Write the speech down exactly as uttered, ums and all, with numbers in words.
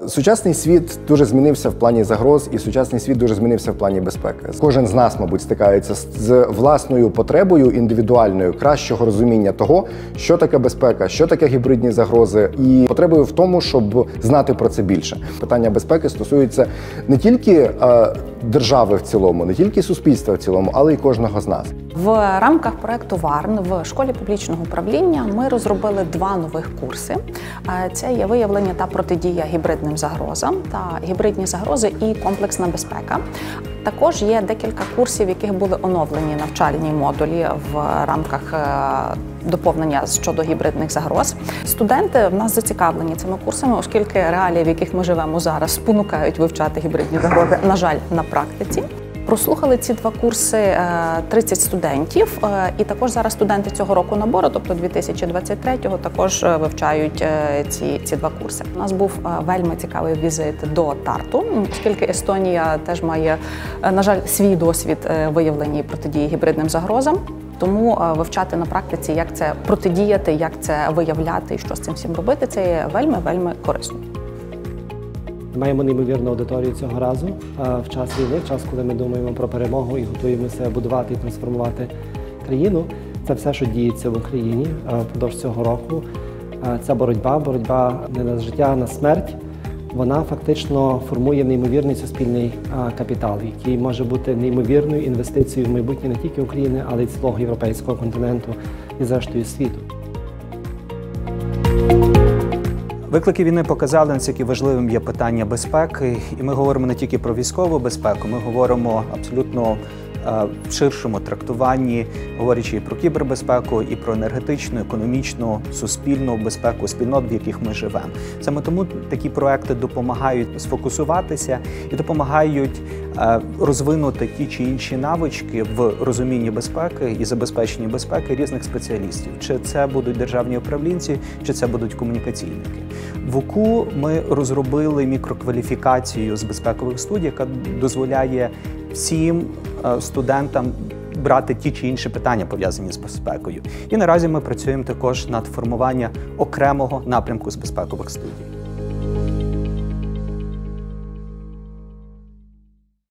Сучасний світ дуже змінився в плані загроз, і сучасний світ дуже змінився в плані безпеки. Кожен з нас, мабуть, стикається з власною потребою індивідуальною, кращого розуміння того, що таке безпека, що таке гібридні загрози, і потребою в тому, щоб знати про це більше. Питання безпеки стосується не тільки е, держави в цілому, не тільки суспільства в цілому, але й кожного з нас. В рамках проекту ВАРН в школі публічного управління ми розробили два нових курси. Це є виявлення та протидія гібридним загрозам та гібридні загрози і комплексна безпека. Також є декілька курсів, в яких були оновлені навчальні модулі в рамках доповнення щодо гібридних загроз. Студенти в нас зацікавлені цими курсами, оскільки реалії, в яких ми живемо зараз, спонукають вивчати гібридні загрози, на жаль, на практиці. Прослухали ці два курси тридцять студентів, і також зараз студенти цього року набору, тобто дві тисячі двадцять третього, також вивчають ці, ці два курси. У нас був вельми цікавий візит до Тарту, оскільки Естонія теж має, на жаль, свій досвід виявлення і протидії гібридним загрозам. Тому вивчати на практиці, як це протидіяти, як це виявляти і що з цим всім робити, це є вельми-вельми корисно. Маємо неймовірну аудиторію цього разу в час війни, в час, коли ми думаємо про перемогу і готуємося будувати і трансформувати країну. Це все, що діється в Україні впродовж цього року. Ця боротьба, боротьба не на життя, а на смерть, вона фактично формує неймовірний суспільний капітал, який може бути неймовірною інвестицією в майбутнє не тільки України, але й цілого європейського континенту і зрештою світу. Виклики війни показали, наскільки важливим є питання безпеки, і ми говоримо не тільки про військову безпеку, ми говоримо абсолютно в ширшому трактуванні, говорячи і про кібербезпеку, і про енергетичну, економічну, суспільну безпеку спільнот, в яких ми живемо. Саме тому такі проекти допомагають сфокусуватися і допомагають розвинути ті чи інші навички в розумінні безпеки і забезпеченні безпеки різних спеціалістів. Чи це будуть державні управлінці, чи це будуть комунікаційники. В УКУ ми розробили мікрокваліфікацію з безпекових студій, яка дозволяє всім студентам брати ті чи інші питання, пов'язані з безпекою. І наразі ми працюємо також над формуванням окремого напрямку з безпекових студій.